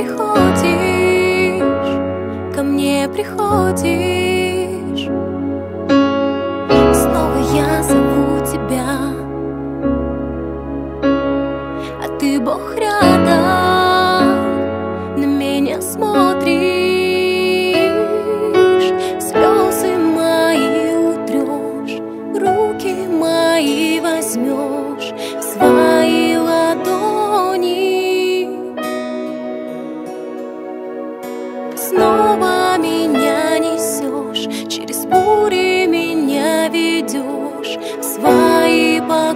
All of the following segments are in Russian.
приходишь, ко мне приходишь. Снова я зову тебя, а ты, Бог, рядом на меня смотришь. Слезы мои утрешь, руки мои возьмешь в свои ладони. Снова меня несешь, через бури меня ведешь в свои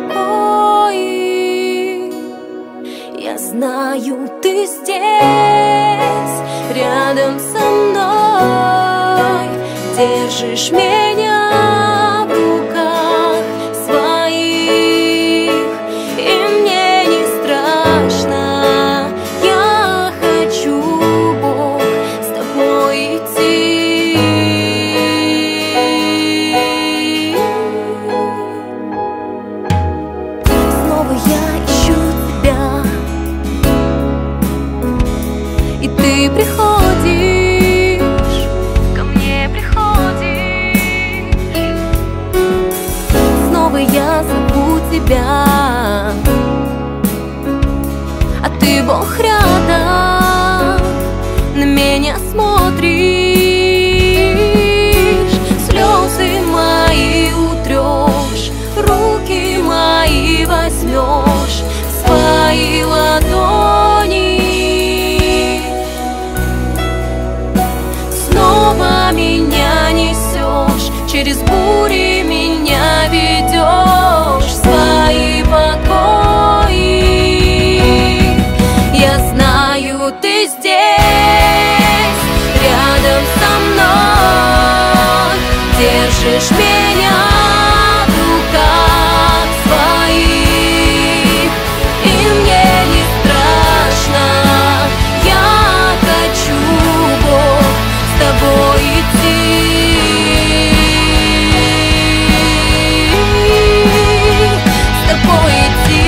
покои. Я знаю, ты здесь, рядом со мной, держишь меня в руках своих, и мне не страшно. Я хочу, Бог, с тобой идти. Снова я ищу тебя, и ты приходишь, ко мне приходишь. Снова я зову тебя, а ты, Бог, рядом на меня смотришь. Слезы мои утрешь, руки мои возьмешь в свои ладони. Снова меня несешь, через бури меня ведешь в свои покои. Я знаю, ты здесь, рядом со мной, держишь меня в руках своих, и мне не страшно. Я хочу, Бог, с тобой идти. С тобой идти.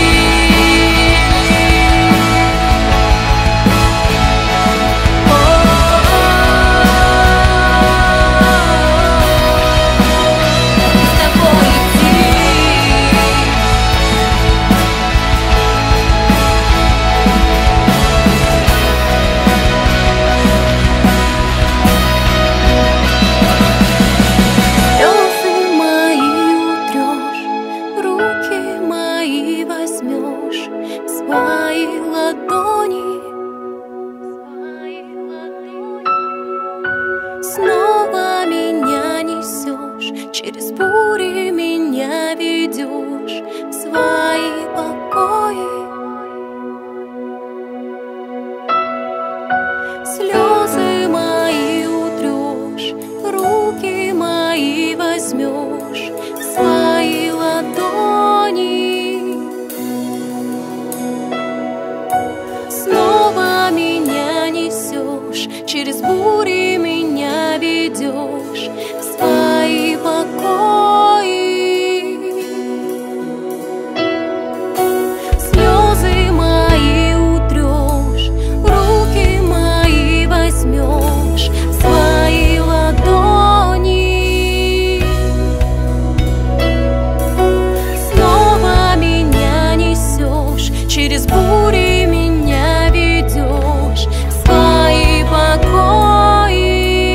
Свои ладони. Снова меня несешь, через бури меня ведешь в свои покои. Слезы мои утрешь, руки мои возьмешь в свои ладони. Снова меня несешь, через бури меня ведешь в свои покои. Слезы мои утрешь, руки мои возьмешь в свои ладони. Снова меня несешь, через бури меня ведешь в свои покои.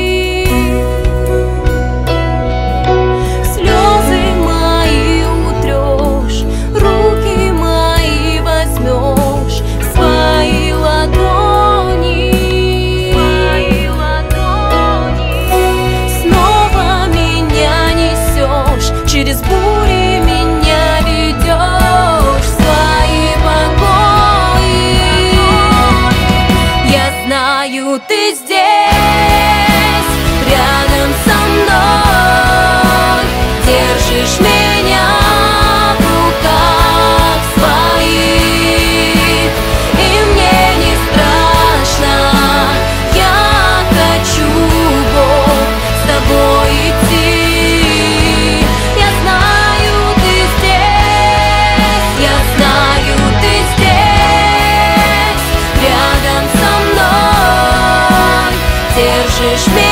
Слезы мои утрешь, руки мои возьмешь в свои ладони. Снова меня несешь, через бури меня ведешь в свои покои. Я знаю, ты здесь, рядом со мной, держишь меня в руках своих, и мне не страшно. Я хочу, Бог, с тобой идти. Я знаю, ты здесь, я знаю, ты здесь, рядом со мной. можешь